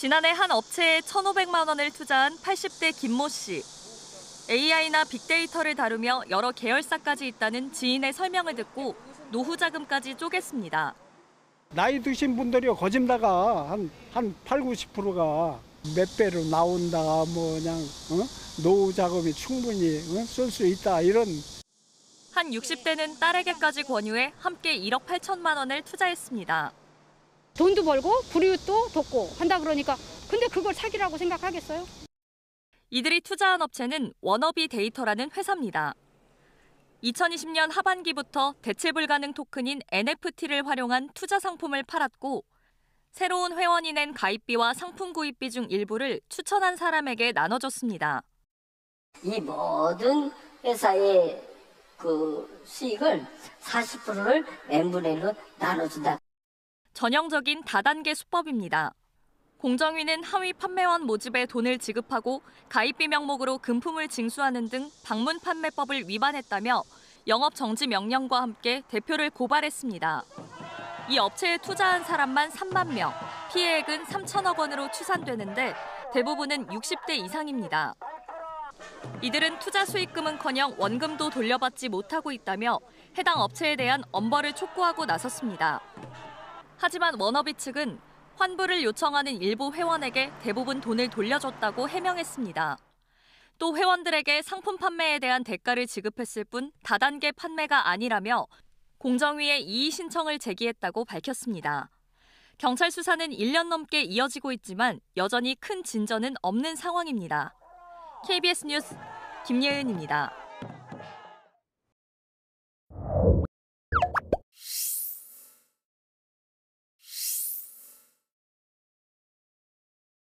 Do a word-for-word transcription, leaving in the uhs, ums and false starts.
지난해 한 업체에 천오백만 원을 투자한 팔십 대 김모 씨. 에이아이나 빅데이터를 다루며 여러 계열사까지 있다는 지인의 설명을 듣고 노후 자금까지 쪼갰습니다. 나이 드신 분들이 거짓다가 한, 한 팔, 구십 퍼센트가 몇 배로 나온다, 뭐 그냥 어? 노후 자금이 충분히 어? 쓸 수 있다, 이런. 한 육십 대는 딸에게까지 권유해 함께 일억 팔천만 원을 투자했습니다. 돈도 벌고 불이웃도 돕고 한다 그러니까 근데 그걸 사기라고 생각하겠어요? 이들이 투자한 업체는 워너비 데이터라는 회사입니다. 이천이십 년 하반기부터 대체 불가능 토큰인 엔에프티를 활용한 투자 상품을 팔았고 새로운 회원이 낸 가입비와 상품 구입비 중 일부를 추천한 사람에게 나눠줬습니다. 이 모든 회사의 그 수익을 사십 퍼센트를 n분의 일로 나눠준다. 전형적인 다단계 수법입니다. 공정위는 하위 판매원 모집에 돈을 지급하고 가입비 명목으로 금품을 징수하는 등 방문 판매법을 위반했다며 영업 정지 명령과 함께 대표를 고발했습니다. 이 업체에 투자한 사람만 삼만 명, 피해액은 삼천억 원으로 추산되는데 대부분은 육십 대 이상입니다. 이들은 투자 수익금은커녕 원금도 돌려받지 못하고 있다며 해당 업체에 대한 엄벌을 촉구하고 나섰습니다. 하지만 워너비 측은 환불을 요청하는 일부 회원에게 대부분 돈을 돌려줬다고 해명했습니다. 또 회원들에게 상품 판매에 대한 대가를 지급했을 뿐 다단계 판매가 아니라며 공정위에 이의 신청을 제기했다고 밝혔습니다. 경찰 수사는 일 년 넘게 이어지고 있지만 여전히 큰 진전은 없는 상황입니다. 케이비에스 뉴스 김예은입니다.